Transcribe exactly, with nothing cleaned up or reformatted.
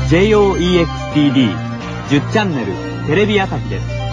ジェイオーイーエックスティーディーじゅう チャンネルテレビ朝日です。